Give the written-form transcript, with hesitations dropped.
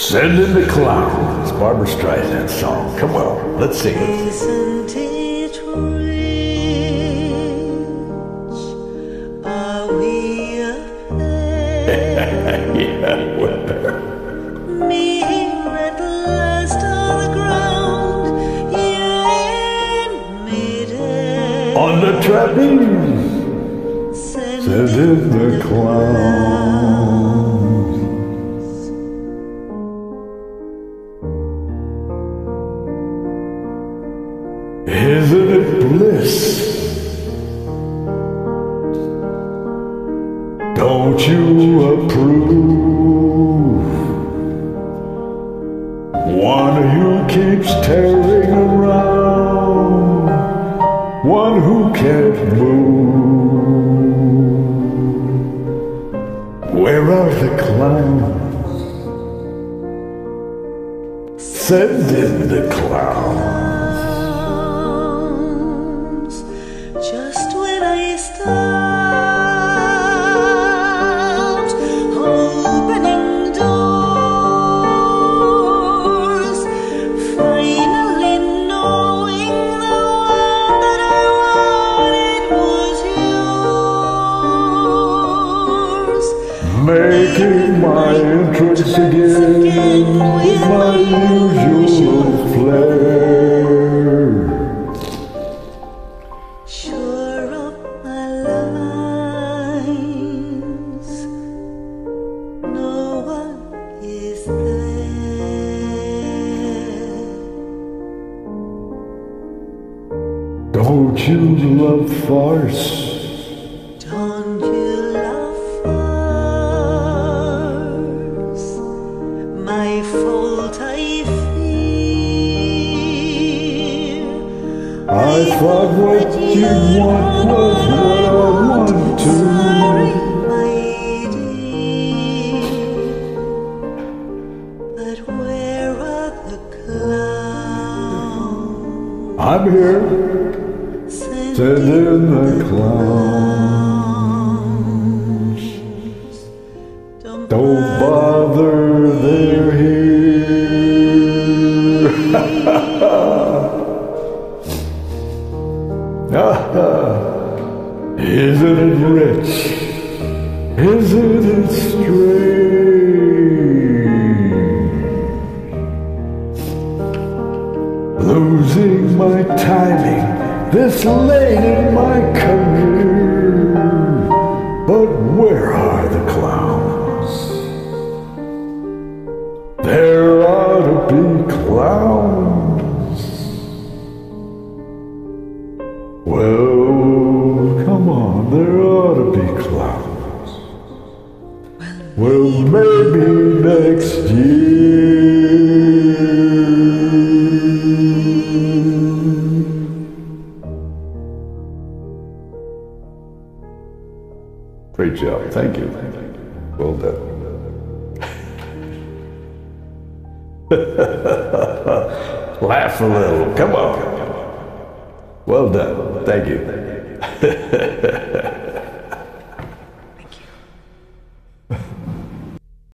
Send in the clown. It's Barbra Streisand song. Come on, let's sing it. Isn't it rich? Are we a pair? Yeah, well, Me here at last on the ground, you and me there. on the trapeze. Send in the clown. Isn't it bliss? Don't you approve? One who keeps tearing around, one who can't move. Where are the clowns? Send in the clowns. Just when I start opening doors, finally knowing the one that I wanted was yours. Making my entrance again with my usual flair. Sure up my lines, no one is there. Don't you love farce? Don't you love farce? My fault I fear. I thought what you want was what I want Sorry, to. my dear, but where are the clowns? I'm here. Send Send in the clowns. clowns. Don't bother, they're here. Isn't it rich? Isn't it strange? Losing my timing this late in my career. But where are the clowns? There ought to be clowns. Well, come on, there ought to be clowns. Well, maybe next year. Great job, thank you. Well done. Laugh a little, come on. Well done, thank you.